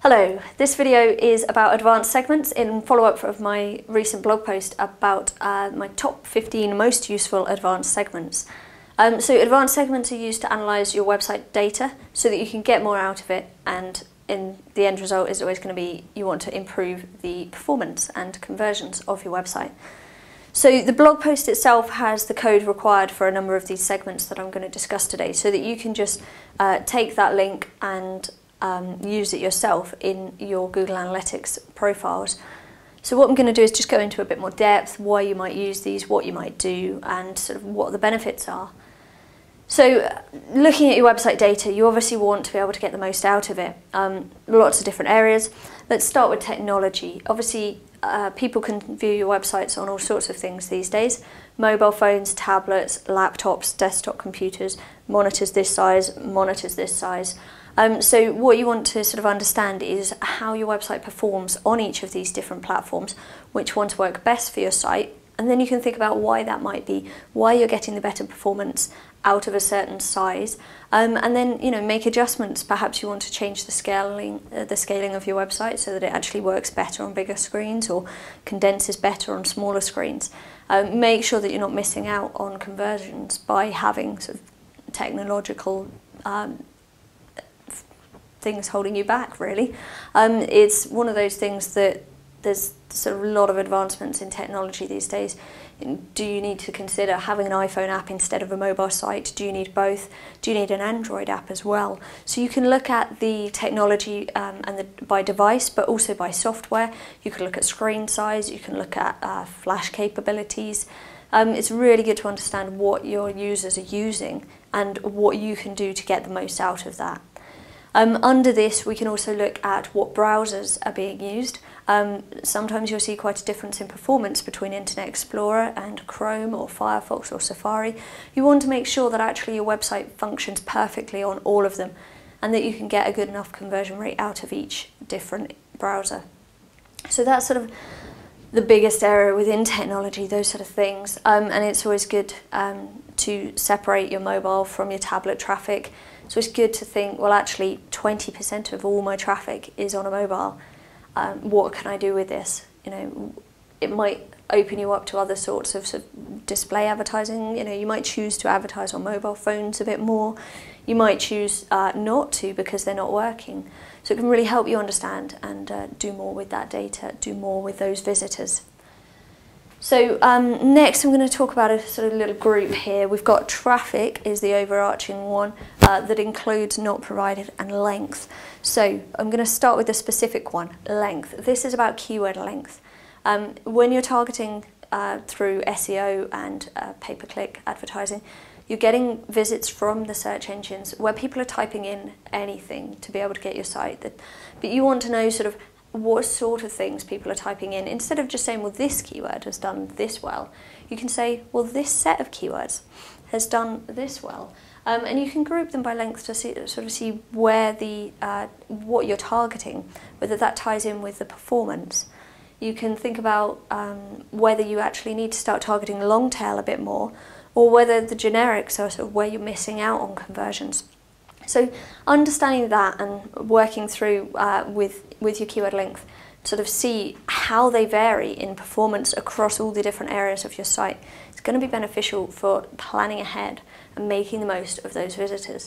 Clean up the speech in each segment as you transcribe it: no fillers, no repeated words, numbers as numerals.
Hello, this video is about advanced segments in follow-up of my recent blog post about my top 15 most useful advanced segments. So advanced segments are used to analyse your website data so that you can get more out of it, and in the end result is always going to be you want to improve the performance and conversions of your website. So the blog post itself has the code required for a number of these segments that I'm going to discuss today, so that you can just take that link and use it yourself in your Google Analytics profiles. So what I'm going to do is just go into a bit more depth, why you might use these, what you might do, and sort of what the benefits are. So looking at your website data, you obviously want to be able to get the most out of it. Lots of different areas. Let's start with technology. Obviously, people can view your websites on all sorts of things these days. Mobile phones, tablets, laptops, desktop computers, monitors this size, monitors this size. So what you want to sort of understand is how your website performs on each of these different platforms, which ones work best for your site, and then you can think about why that might be, why you're getting the better performance out of a certain size, and then make adjustments. Perhaps you want to change the scaling of your website so that it actually works better on bigger screens or condenses better on smaller screens. Make sure that you're not missing out on conversions by having sort of technological things holding you back, really. It's one of those things that there's sort of a lot of advancements in technology these days. Do you need to consider having an iPhone app instead of a mobile site? Do you need both? Do you need an Android app as well? So you can look at the technology by device, but also by software. You can look at screen size, you can look at flash capabilities. It's really good to understand what your users are using and what you can do to get the most out of that. Under this, we can also look at what browsers are being used. Sometimes you'll see quite a difference in performance between Internet Explorer and Chrome or Firefox or Safari. You want to make sure that actually your website functions perfectly on all of them and that you can get a good enough conversion rate out of each different browser. So that's sort of the biggest area within technology, those sort of things. And it's always good to separate your mobile from your tablet traffic. So it's good to think, well, actually 20% of all my traffic is on a mobile. What can I do with this? It might open you up to other sorts of display advertising. You might choose to advertise on mobile phones a bit more. You might choose not to because they're not working. So it can really help you understand and do more with that data, do more with those visitors. So next I'm going to talk about a sort of little group here. We've got traffic is the overarching one that includes not provided and length. So I'm going to start with the specific one, length. This is about keyword length. When you're targeting through SEO and pay-per-click advertising, you're getting visits from the search engines where people are typing in anything to be able to get your site. But you want to know sort of what sort of things people are typing in. Instead of just saying, well, this keyword has done this well, you can say, well, this set of keywords has done this well. And you can group them by length to see where what you're targeting, whether that ties in with the performance. You can think about whether you actually need to start targeting long tail a bit more, or whether the generics are sort of where you're missing out on conversions. So understanding that and working through with your keyword length, sort of see how they vary in performance across all the different areas of your site. It's going to be beneficial for planning ahead and making the most of those visitors.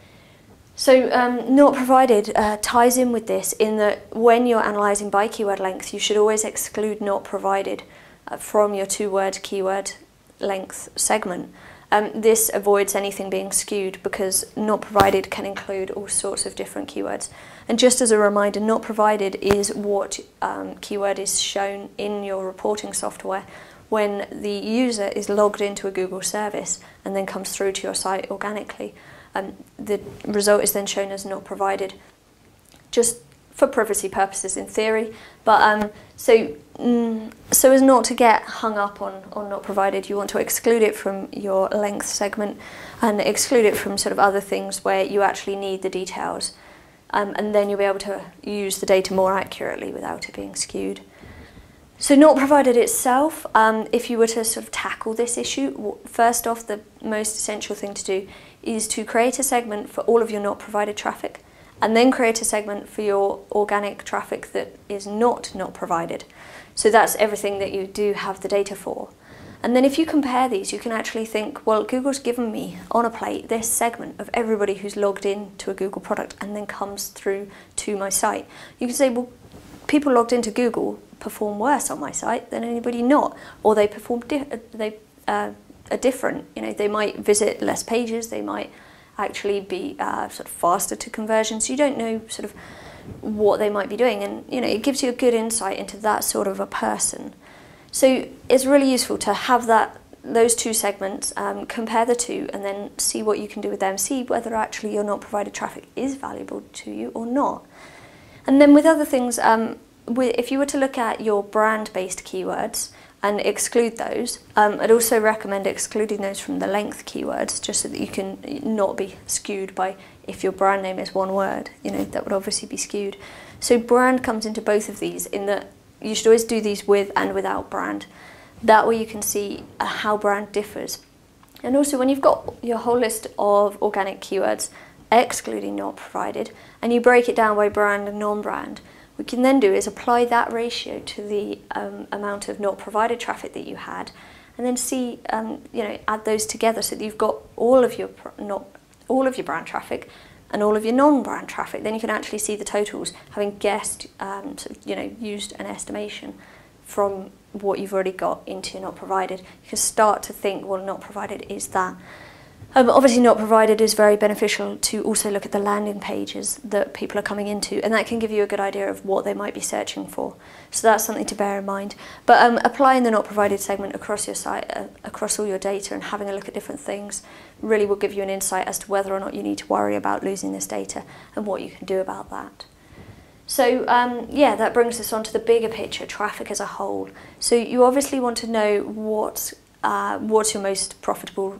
So not provided ties in with this in that when you're analysing by keyword length, you should always exclude not provided from your two-word keyword length segment. This avoids anything being skewed because not provided can include all sorts of different keywords. And just as a reminder, not provided is what keyword is shown in your reporting software when the user is logged into a Google service and then comes through to your site organically. The result is then shown as not provided, just for privacy purposes in theory, but so as not to get hung up on not provided, you want to exclude it from your length segment and exclude it from sort of other things where you actually need the details, and then you'll be able to use the data more accurately without it being skewed. So not provided itself, if you were to sort of tackle this issue, first off, the most essential thing to do is to create a segment for all of your not provided traffic and then create a segment for your organic traffic that is not provided. So that's everything that you do have the data for. And then if you compare these, you can actually think, well, Google's given me on a plate this segment of everybody who's logged in to a Google product and then comes through to my site. You can say, well, people logged into Google perform worse on my site than anybody not, or they perform are different. You know, they might visit less pages, they might actually be sort of faster to conversion. So you don't know sort of what they might be doing, and you know, it gives you a good insight into that sort of a person. So it's really useful to have those two segments, compare the two, and then see what you can do with them, see whether actually your not provided traffic is valuable to you or not. And then with other things, if you were to look at your brand-based keywords and exclude those, I'd also recommend excluding those from the length keywords, just so that you can not be skewed by, if your brand name is one word, you know, that would obviously be skewed. So brand comes into both of these, in that you should always do these with and without brand. That way you can see how brand differs. And also when you've got your whole list of organic keywords, excluding not provided, and you break it down by brand and non-brand, what we can then do is apply that ratio to the amount of not provided traffic that you had, and then see, you know, add those together so that you've got all of your brand traffic and all of your non-brand traffic. Then you can actually see the totals, having guessed, sort of, you know, used an estimation from what you've already got into your not provided. You can start to think, well, not provided is that. Obviously not provided is very beneficial to also look at the landing pages that people are coming into, and that can give you a good idea of what they might be searching for. So that's something to bear in mind. But applying the not provided segment across your site, across all your data, and having a look at different things really will give you an insight as to whether or not you need to worry about losing this data and what you can do about that. So yeah, that brings us on to the bigger picture, traffic as a whole. So you obviously want to know what's your most profitable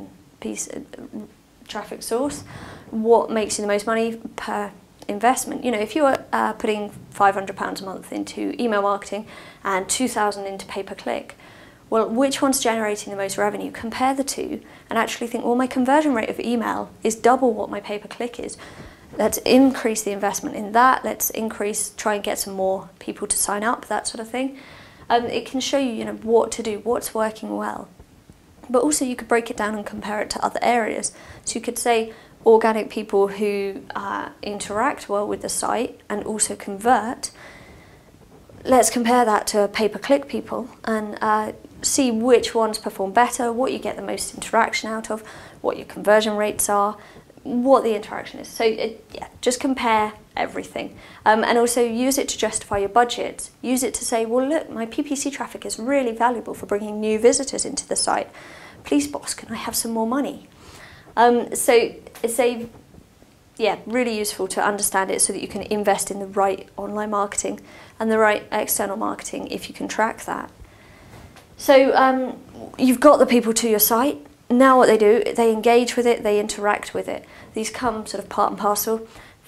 traffic source, what makes you the most money per investment. You know, if you're putting £500 a month into email marketing and 2,000 into pay-per-click, well, which one's generating the most revenue? Compare the two and actually think, well, my conversion rate of email is double what my pay-per-click is. Let's increase the investment in that. Let's try and get some more people to sign up, that sort of thing. It can show you, you know, what to do, what's working well. But also you could break it down and compare it to other areas. So you could say organic people who interact well with the site and also convert. Let's compare that to pay-per-click people and see which ones perform better, what you get the most interaction out of, what your conversion rates are, what the interaction is. So yeah, just compare everything, and also use it to justify your budget. Use it to say, well, look, my PPC traffic is really valuable for bringing new visitors into the site. Please, boss, can I have some more money? So it's really useful to understand it so that you can invest in the right online marketing and the right external marketing if you can track that. So you've got the people to your site. Now what they do, they engage with it, they interact with it. These come sort of part and parcel.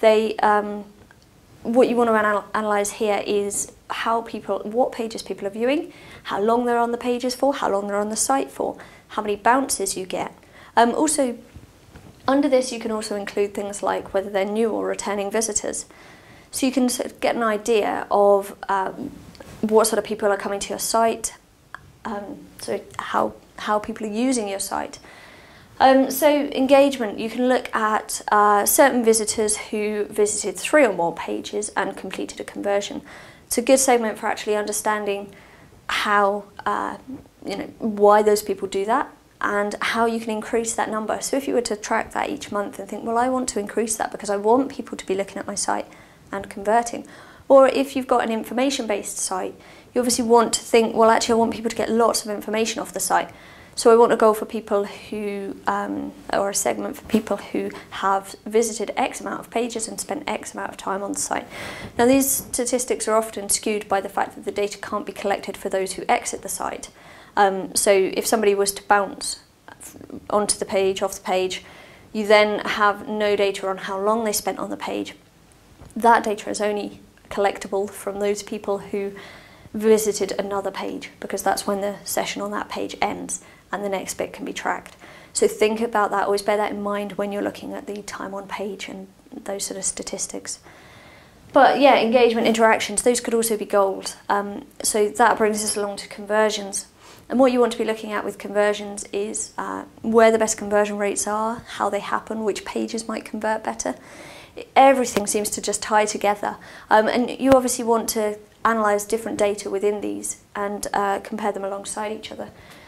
What you want to analyse here is what pages people are viewing, how long they're on the pages for, how long they're on the site for, how many bounces you get. Also, under this you can also include things like whether they're new or returning visitors. So you can sort of get an idea of what sort of people are coming to your site, so how people are using your site. So engagement, you can look at certain visitors who visited 3 or more pages and completed a conversion. It's a good segment for actually understanding how, why those people do that and how you can increase that number. So if you were to track that each month and think, well, I want to increase that because I want people to be looking at my site and converting. Or if you've got an information-based site, you obviously want to think, well, actually I want people to get lots of information off the site. So I want to go for people who, or a segment for people who have visited X amount of pages and spent X amount of time on the site. Now these statistics are often skewed by the fact that the data can't be collected for those who exit the site. So if somebody was to bounce onto the page, off the page, you then have no data on how long they spent on the page. That data is only collectible from those people who visited another page, because that's when the session on that page ends. and the next bit can be tracked. So think about that, always bear that in mind when you're looking at the time on page and those sort of statistics. But yeah, engagement, interactions, those could also be goals. So that brings us along to conversions. And what you want to be looking at with conversions is where the best conversion rates are, how they happen, which pages might convert better. Everything seems to just tie together. And you obviously want to analyse different data within these and compare them alongside each other.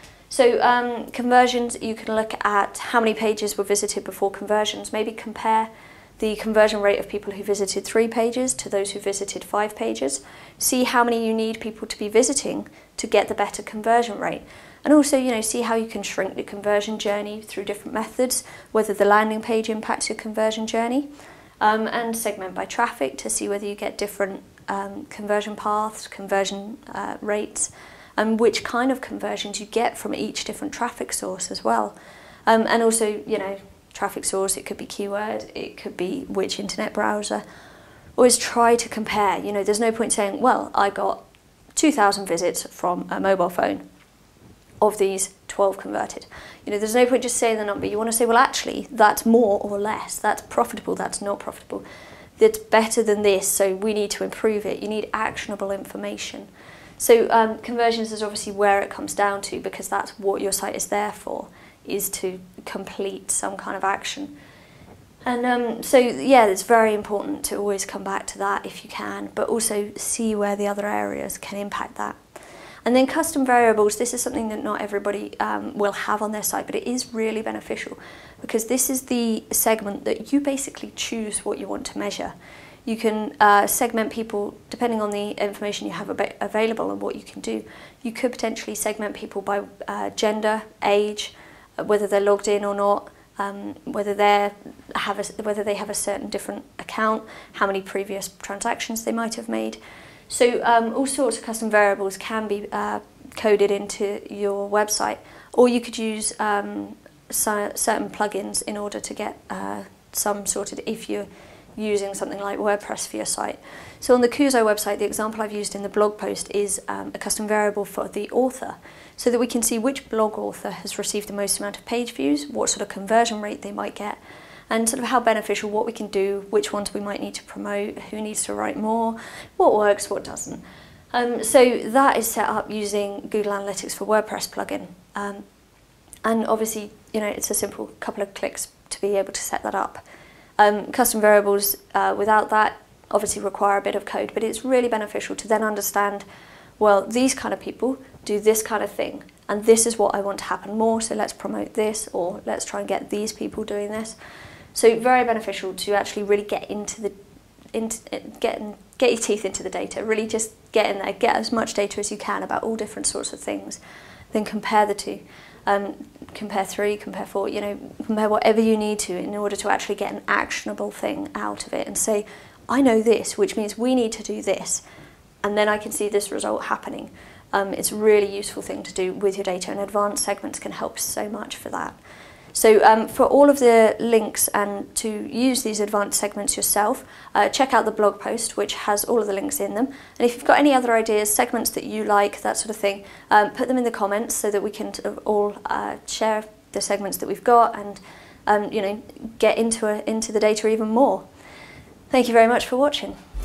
So conversions, you can look at how many pages were visited before conversions. Maybe compare the conversion rate of people who visited 3 pages to those who visited 5 pages. See how many you need people to be visiting to get the better conversion rate. And also, you know, see how you can shrink the conversion journey through different methods, whether the landing page impacts your conversion journey, and segment by traffic to see whether you get different conversion paths, conversion rates, and which kind of conversions you get from each different traffic source as well. And also, you know, traffic source, it could be keyword, it could be which internet browser. Always try to compare. You know, there's no point saying, well, I got 2,000 visits from a mobile phone. Of these, 12 converted. You know, there's no point just saying the number. You want to say, well, actually, that's more or less. That's profitable, that's not profitable. That's better than this, so we need to improve it. You need actionable information. So conversions is obviously where it comes down to, because that's what your site is there for, is to complete some kind of action. And so, yeah, it's very important to always come back to that if you can, but also see where the other areas can impact that. And then custom variables, this is something that not everybody will have on their site, but it is really beneficial because this is the segment that you basically choose what you want to measure. You can segment people depending on the information you have available and what you can do. You could potentially segment people by gender, age, whether they're logged in or not, whether they have a certain different account, how many previous transactions they might have made. So all sorts of custom variables can be coded into your website, or you could use certain plugins in order to get some sorted if you're using something like WordPress for your site. So on the Koozai website, the example I've used in the blog post is a custom variable for the author, so that we can see which blog author has received the most amount of page views, what sort of conversion rate they might get, and sort of how beneficial, what we can do, which ones we might need to promote, who needs to write more, what works, what doesn't. So that is set up using Google Analytics for WordPress plugin. And obviously, you know, it's a simple couple of clicks to be able to set that up. Custom variables without that obviously require a bit of code, but it's really beneficial to then understand, well, these kind of people do this kind of thing, and this is what I want to happen more, so let's promote this, or let's try and get these people doing this. So very beneficial to actually really get get your teeth into the data, really just get in there, get as much data as you can about all different sorts of things, then compare the two. Compare 3, compare 4, you know, compare whatever you need to in order to actually get an actionable thing out of it and say, I know this, which means we need to do this, and then I can see this result happening. It's a really useful thing to do with your data, and advanced segments can help so much for that. So for all of the links and to use these advanced segments yourself, check out the blog post, which has all of the links in them. And if you've got any other ideas, segments that you like, that sort of thing, put them in the comments so that we can all share the segments that we've got and you know, get into the data even more. Thank you very much for watching.